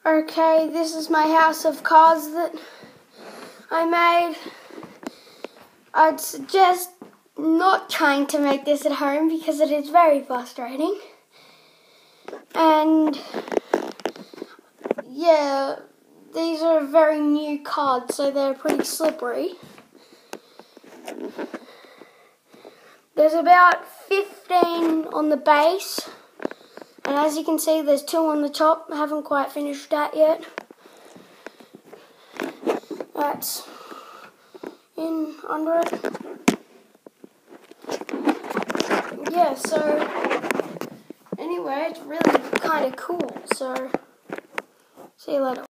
Okay, this is my house of cards that I made. I'd suggest not trying to make this at home because it is very frustrating. And yeah, these are very new cards, so they're pretty slippery. There's about 15 on the base. And as you can see, there's 2 on the top. I haven't quite finished that yet. That's in under it. Yeah, so anyway, it's really kind of cool. So see you later.